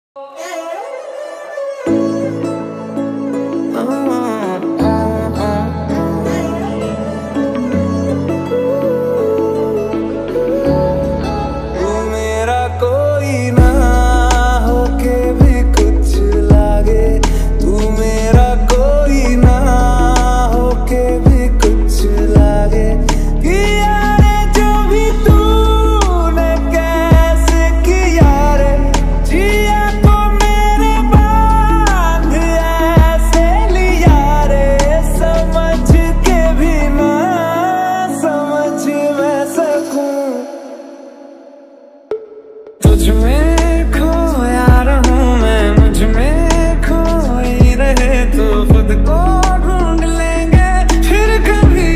तुझ में खोया रहूं मैं, मुझ में खोई रहे तो खुद को ढूंढ लेंगे फिर कभी।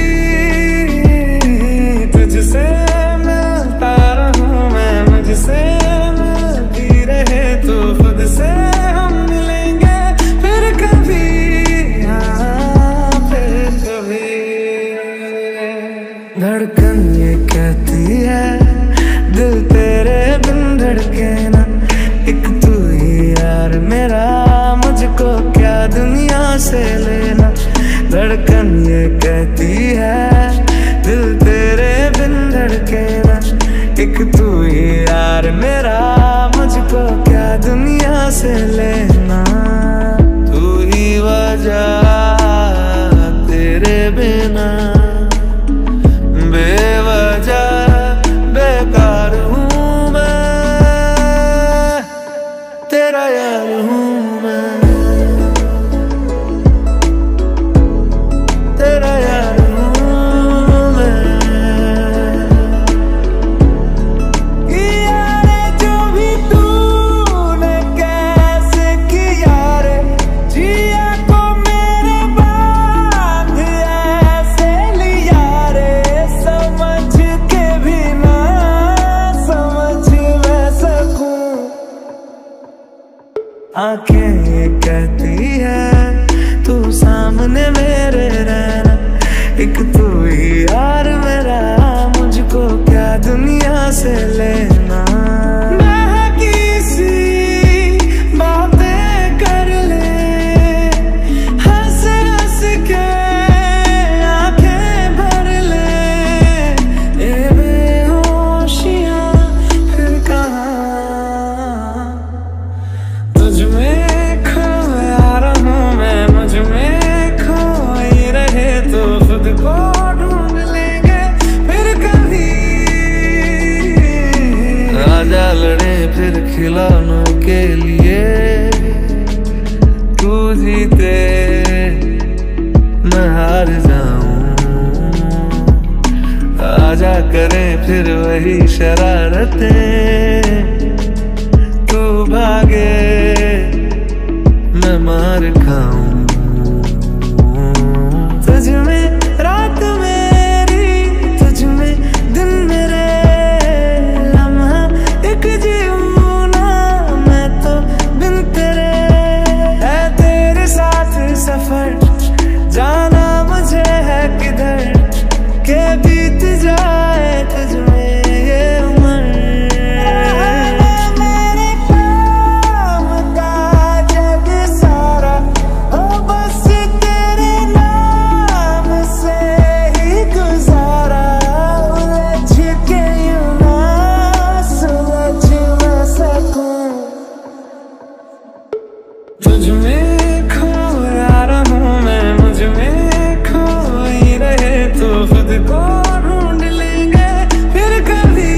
तुझसे मिलता रहूं मैं, मुझसे मिलती रहे तो खुद से हम मिलेंगे फिर कभी। हाँ फिर कभी। धड़कन ये कहती है दिल तेरे बिन धड़के ना, एक तू ही यार मेरा, मुझको क्या दुनिया से लेना। धड़कन ये कहती है दिल तेरे बिन धड़के ना, एक तू ही यार मेरा, मुझको क्या दुनिया से लेना। तू ही वजह तेरे बिना बेवजह बेकार हूँ मैं, तेरा यार हूँ मैं, तेरा यार हूँ मैं। यारे जो भी तूने कैसे किया रे, जिया को मेरे बांध ऐसे लिया रे, समझ के भी ना समझ मैं सकूं। आंखें ये कहती है तू सामने मेरे रहना, एक तू ही यार मेरा, मुझको क्या दुनिया से लेना। बहकी सी बातें कर ले, हंस हंस के आंखें भर ले, ये बेहोशियां फिर कहाँ। तुझ में खोया रहूं मैं, मुझ में खोई रहे तो खुद को ढूंढ लेंगे फिर कभी। आजा लड़े फिर खिलौनों के लिए, तू जीते मैं हार जाऊं। आजा करें फिर वही शरारतें, तू भागे मैं मार खाऊं। तुझ में रात मेरी, तुझ में दिन मेरे, लम्हा एक जीऊं ना मैं तो बिन तेरे। है तेरे साथ सफर, जाना मुझे है किधर के बीत जाए तुझ में ये उम्र। तुझ में खोया रहूं मैं, मुझ में खोई रहे तो खुद को ढूंढ लेंगे फिर कभी।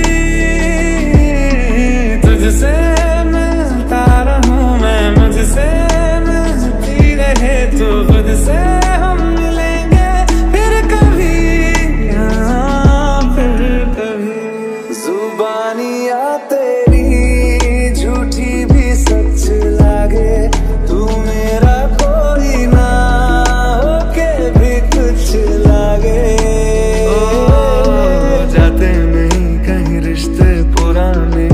तुझसे मिलता रहूं मैं, मुझसे मिलती रहे तो खुद से हम मिलेंगे फिर कभी। हाँ फिर कभी। जुबानियाँ तेरी झूठी भी सच लागे, तू मेरा कोई ना होके भी कुछ लागे। जाते नहीं कहीं रिश्ते पुराने,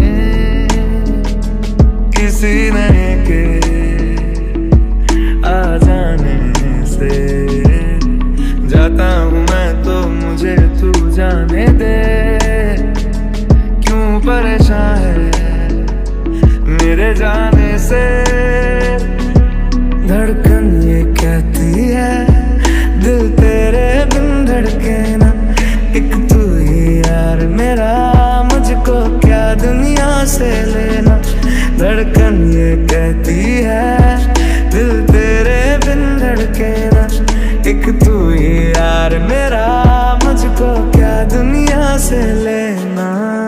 किसी नए के आ जाने से। जाता हूँ मैं तो मुझे तू जाने दे, क्यों परेशान है मेरे जाने से। धड़कन ये कहती है दिल तेरे बिन धड़के ना, एक तू ही यार मेरा, मुझको क्या दुनिया से लेना। धड़कन ये कहती है दिल तेरे बिन धड़के ना, एक तू ही यार मेरा, मुझको क्या दुनिया से लेना।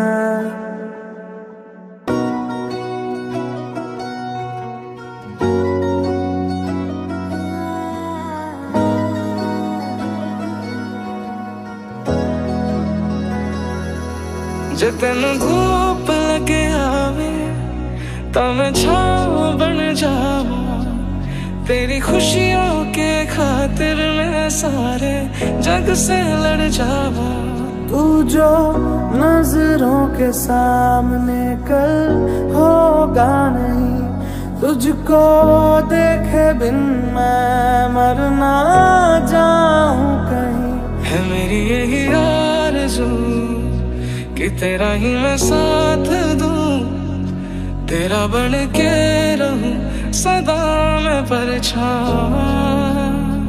जे तेन धूप लगे आवे तां मैं छाव बन जावा, तेरी खुशियों के खातिर मैं सारे जग से लड़ जावा। तू जो नजरों के सामने कल होगा नहीं, तुझको देखे बिन मैं मर ना जाऊं कहीं। है मेरी यही आरज़ू कि तेरा ही मैं साथ दूं, तेरा बन के रहूं सदा मैं परछावां।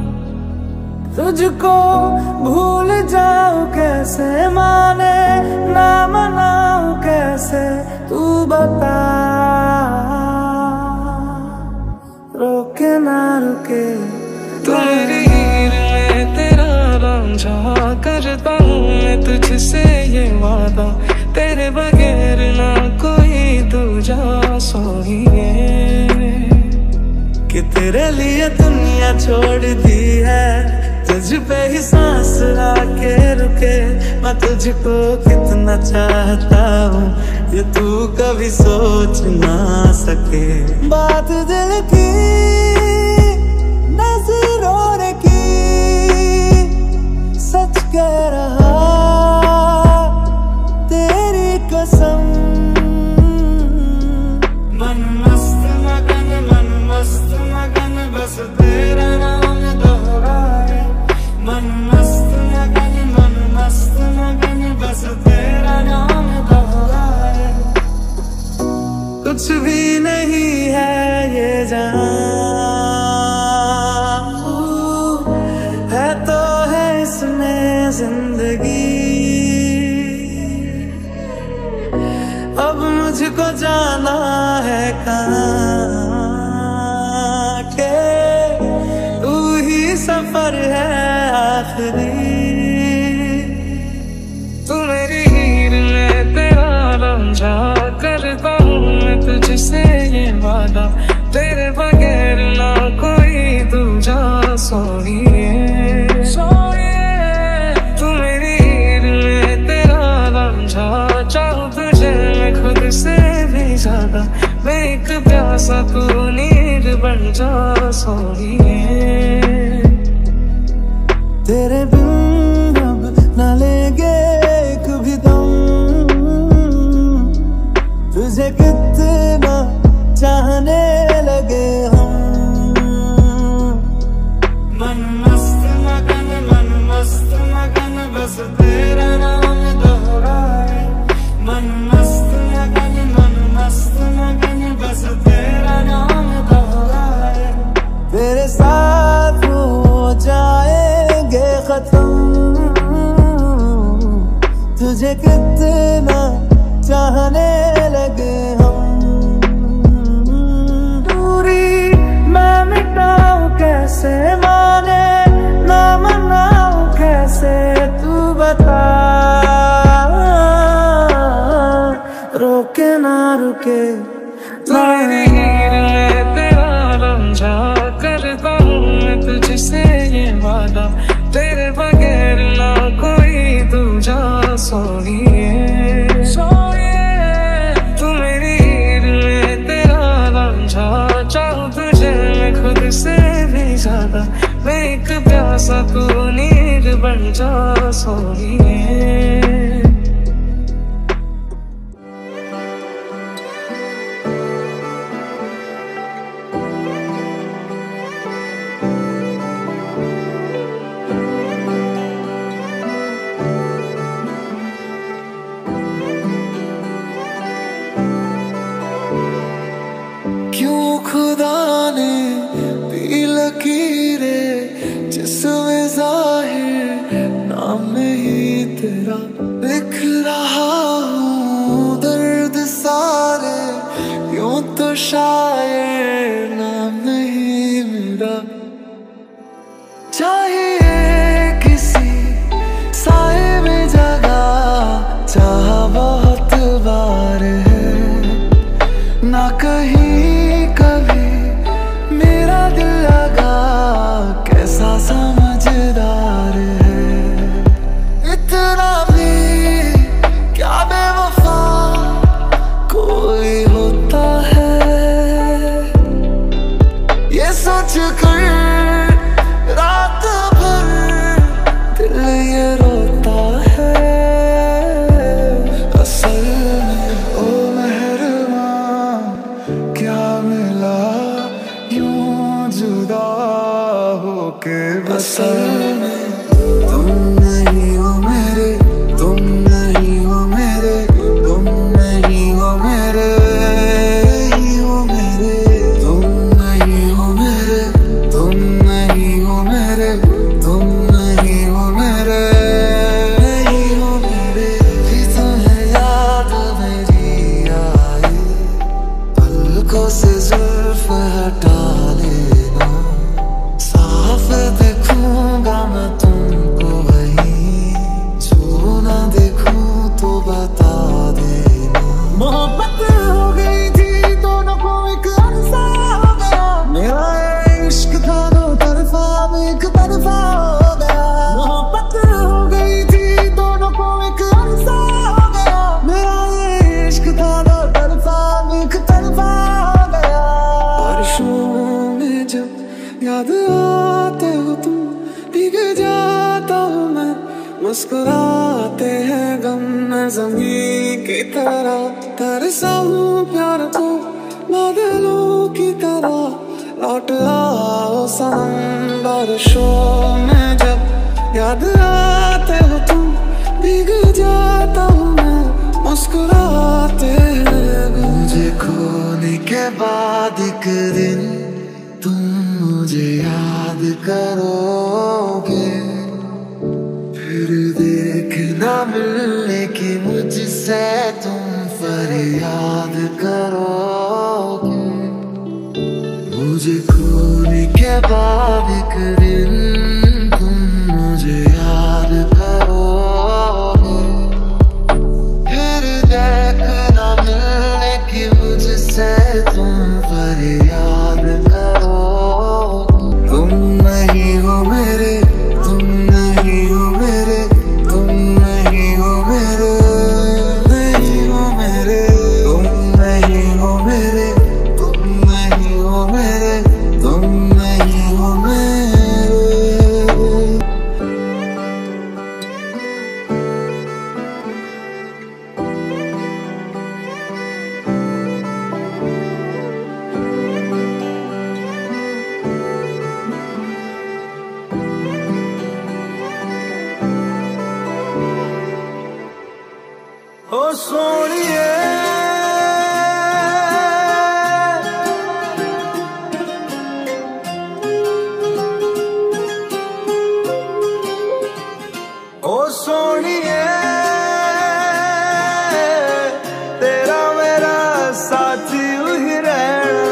तुझको भूल जाऊं कैसे, माने ना मनाऊं कैसे, तू बता। रोके ना रुके तू मेरी हीर में तेरा रांझा, करता हूँ मैं तुझसे ये वादा, तेरे बगैर ना कोई दूजा सोइए। कि तेरे लिए दुनिया छोड़ दी है, तुझ पे ही सांस आके रुके। मैं तुझको कितना चाहता हूँ ये तू कभी सोच ना सके। बात दिल की नजरों ने की, सच कह रहा तेरी कसम। मन मस्त मगन बस तेरा नाम दोहराए। मन मस्त मगन बस तेरा नाम दोहराए। कुछ भी नहीं है ये जान, है तो है इसमें जिंदगी। अब मुझको जाना है कहाँ के, तू ही सफर है आखिरी। तू मेरी हीर में तेरा रांझा, करता हूँ मैं तुझसे ये वादा, तेरे बगैर ना कोई दूजा सोइए। तू मेरी हीर में तेरा रांझा, चाहूँ तुझे मैं खुद से भी ज्यादा, मैं एक प्यासा तू नीर बन जा सोइए। तेरे बिन अब न लेंगे एक भी दम, तुझे कितना चाहने लगे हम। मन मस्त मगन बस तेरा नाम दोहराए। मन मस्त मगन बस तेरा नाम दोहराए। तेरे साथ हो जाएंगे खत्म, तुझे कितना चाहने लगे हम। दूरी मैं मिटाऊं कैसे, माने ना मनाऊं कैसे, तू बता। रोके ना रुके तेरी हीर में तेरा रांझा, करता हूँ मैं तुझसे ये वादा, तेरे बगैर ना कोई दूजा सोइए। तू मेरी हीर में तेरा रांझा, चाहूँ तुझे मैं खुद से भी ज्यादा, मैं एक प्यासा तू नीर बन जा सोइए। तेरा लिख रहा हूँ दर्द सारे, यूं तो शायर नाम नहीं मेरा। चाहिए किसी साए में जगह, चाह बहुत बार है, ना कहीं कभी मेरा दिल लगा, कैसा समझदार है। इतना भी क्या बेवफा कोई होता है, ये सोच कर रात भर दिल ये रोता है। असल में ओ मेहरबान क्या मिला यूं जुदा होके, असल में तुम नहीं हो मेरे, तुम नहीं हो मेरे, तुम नहीं हो मेरे, नहीं हो मेरे, तुम नहीं हो मेरे, तुम नहीं हो मेरे, तुम नहीं हो मेरे, नहीं हो मेरे। भी तुम्हें याद मेरी आए, पलकों से जुल्फ हटा लेना, साफ देखूंगा मैं तुमको वहीं, जो ना देखूं तो बता देना। मोहब्बत हो गई थी दोनों को एक अरसा हो गया, मेरा इश्क था दो तरफा अब एक तरफा हो गया। मोहब्बत हो गई थी दोनों को एक अरसा हो गया, मेरा इश्क था दो तरफा अब एक तरफा हो गया। बारिशों में जब याद आते हो तुम, भीग जाता हूँ मैं, मुस्कुराते हैं गम में ज़मीं की तरह, तरसा हूँ प्यार को बादलों की तरह, लौट आओ सनम। बारिशों में जब याद आते हो तुम, भीग जाता हूँ मैं, मुस्कुराते हैं। मुझे खोने के बाद एक दिन तुम मुझे याद करोगे, फिर देखना मिलने की मुझसे तुम फरियाद करोगे। मुझे खोने के बाद एक दिन तुम मुझे याद करोगे, फिर देखना मिलने की मुझसे तुम फरियाद करोगे। तुम नहीं हो मेरे, तुम नहीं हो मेरे, तुम नहीं हो मेरे, नहीं हो मेरे, तुम नहीं हो मेरे, तुम नहीं हो मेरे, तुम नहीं हो मेरे। ओ सोनिए ओ सोनिए, तेरा मेरा साथी ही रहना।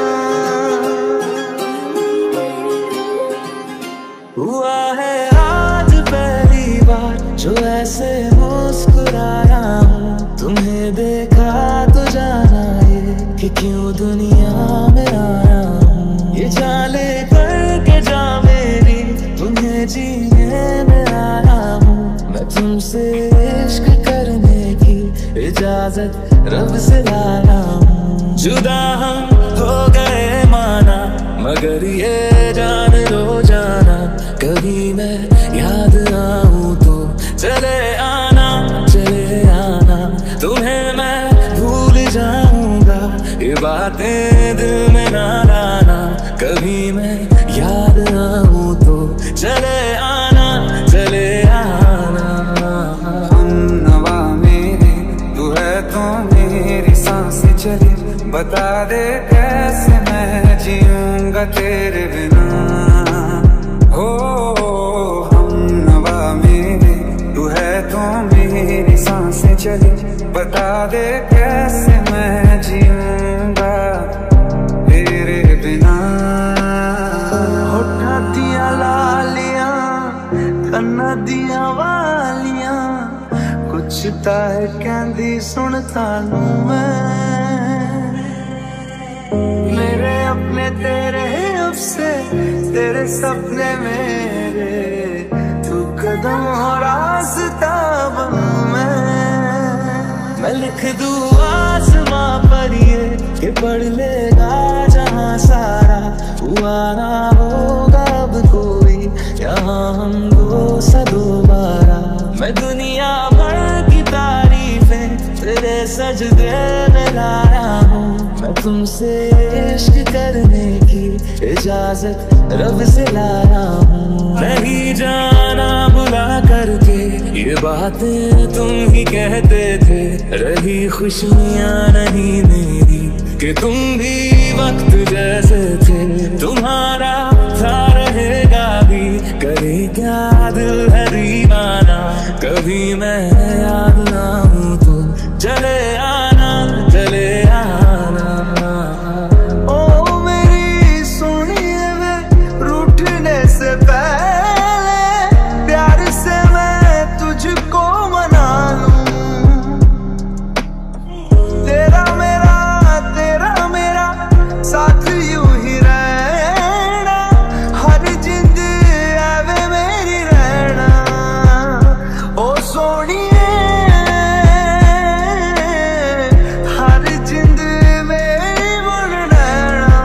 हुआ है आज पहली बार जो ऐसे मुस्कुराया हूँ, तुम्हें देखा तो जाना ये कि क्यों दुनिया में आया हूँ। ये चाले करके जा मेरी, तुम्हें जीने में आया हूँ। मैं तुमसे इश्क करने की इजाजत रब से लाया हूँ। जुदा हम हो गए माना, मगर ये जान लो जाना, कभी मैं याद आऊँ तो चले आना, चले आना। तुम्हें मैं भूल जाऊंगा, ये बातें दिल में ना लाना, कभी मैं याद आऊँ तो चले आना, चले आना। हमनवा मेरी तू है तो मेरी सांसें चली, बता दे कैसे मैं जीऊंगा तेरे बिना। हो हमनवा मेरी तू है तो मेरी बता दे कैसे मैं जीऊंगा तेरे बिना। होठा दिया लालियां कन्ना दिया वालियां कुछ ताए कहंदी सुनता लूं मैं। मेरे अपने तेरे से तेरे सपने मेरे तू कदम हो रास्ता बनूं मैं लिख दूं आसमां पर ये कि पढ़ लेगा जहां सारा हुआ ना होगा अब कोई यहाँ हम दो सा दोबारा। मैं दुनिया भर की तारीफें तेरे सजदे में लाया हूँ। मैं तुमसे इश्क करने की इजाजत रब से लाया हूँ। नहीं जाना बुला करके ये बातें तुम ही कहते थे। रही खुशियाँ नहीं मेरी कि तुम भी वक्त जैसे थे। तुम्हारा था रहेगा भी करे क्या दिल है दीवाना। कभी मैं याद ना हूँ तो चले आना चले आना। ओ मेरी सोनिए वे रूठने से पहले प्यार से मैं तुझको मना लूं। तेरा मेरा साथ यूं ही रहना हर जिंद आवे मेरी रहना। ओ सोनिए हर जिंद मेरी मुड़ रहना।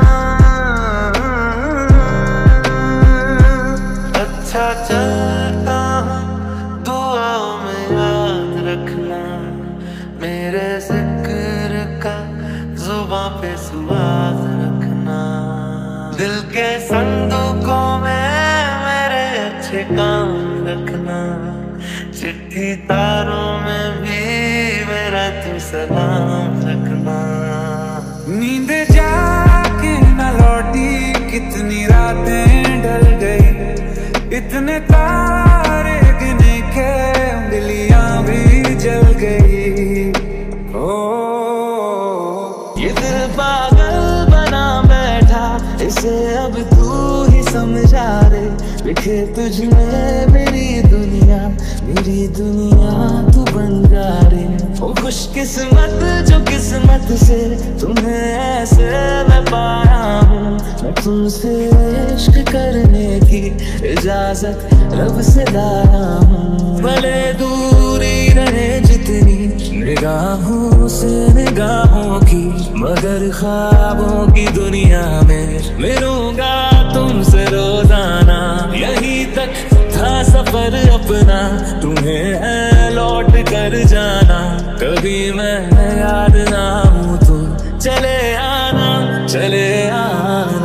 अच्छा चलता दुआओं में याद रखना मेरे जिक्र का जुबां पे सुवास रखना। दिल के संदूकों में मेरे अच्छे काम रखना। चिट्ठी तारों में भी मेरा तू सलाम रखना। नींद जाके न लौटी कितनी रातें ढल गई। इतने तारे गिने के उंगलियां भी जल गई। ओ ये दिल पागल बना बैठा इसे अब तू ही समझा रे। लिखे तुझ में मेरी दुनिया तू बन जा रे। ओ खुशकिस्मत जो किस्मत से तुम्हें ऐसे मैं पाया हूँ। मैं तुमसे इश्क करने की इजाजत रब से लाया हूँ। भले दूरी रहे जितनी निगाहों से निगाहों की मगर ख्वाबों की दुनिया में मिलूंगा तुमसे रोजाना। यहीं तक था सफर अपना तुम्हें है लौट कर जाना। कभी मैं याद ना हूँ तो चले आना चले आना।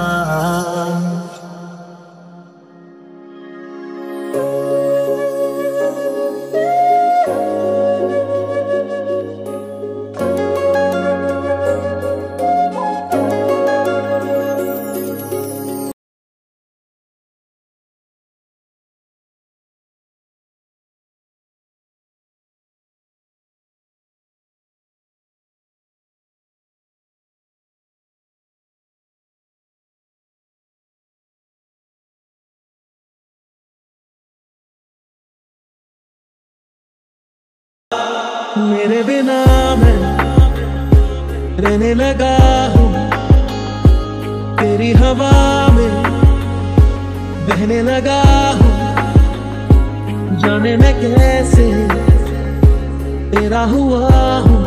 मेरे बिना मैं रहने लगा हूँ। तेरी हवा में बहने लगा हूँ। जाने मैं कैसे तेरा हुआ हूँ।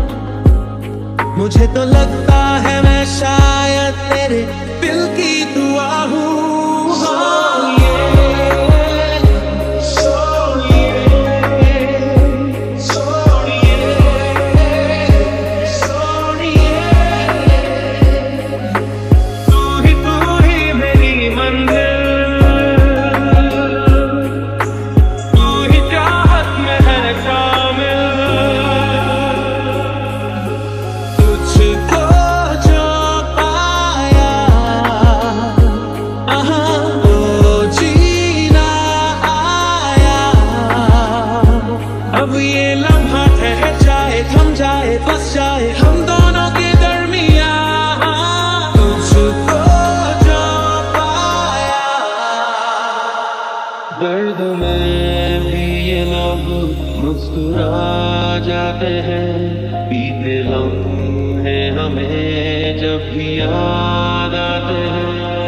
मुझे तो लगता है मैं शायद तेरे दिल की दुआ हूँ। जी दर्द में भी ये लोग मुस्कुरा जाते हैं, बीते लम्हे हमें जब भी याद आते हैं।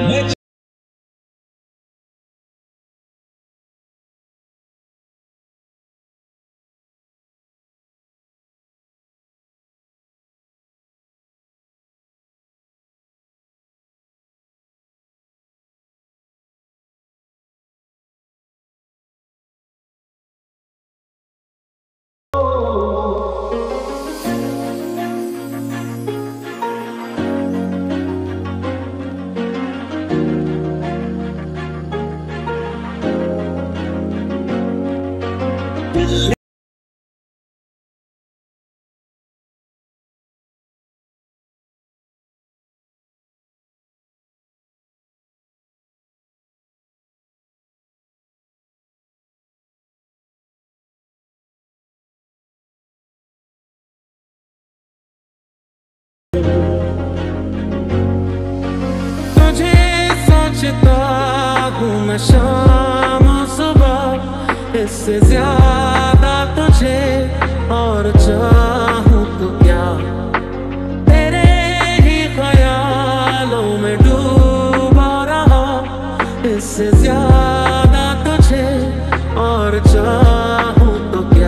तुझे सोचता हूँ मैं शाम सुबह, इससे ज्यादा तुझे और चाहूँ तो क्या। तेरे ही ख्यालों में डूबा रहा, इससे ज्यादा तुझे और चाहूँ तो क्या।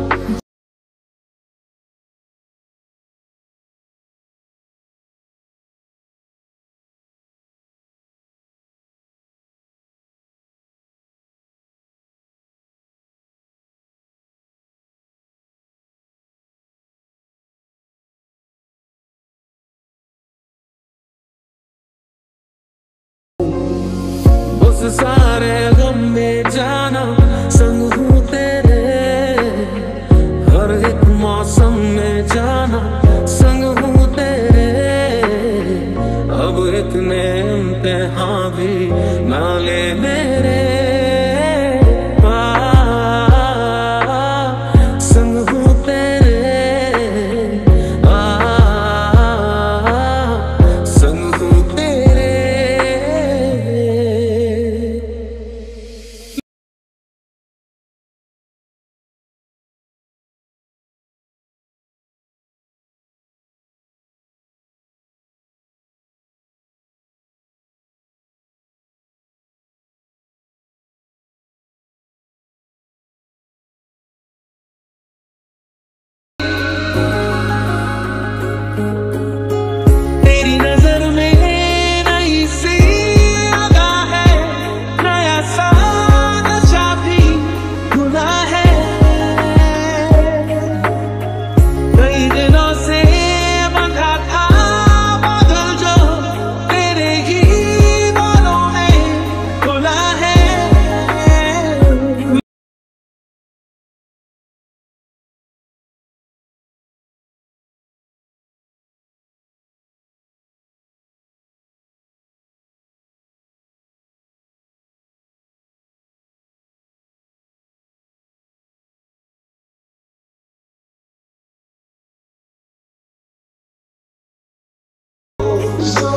उस सारे गम में जाना संग हूँ तेरे, हर एक मौसम में जाना संग हूँ तेरे। अब इतने इम्तिहान भी ना ले मेरे, संग हूँ तेरे, संग हूँ तेरे। तेरी नजर में नई सी अदा है, नया सा नशा भी खुला है। कई दिनों से बंधा था बादल जो तेरे ही बालों में खुला है। So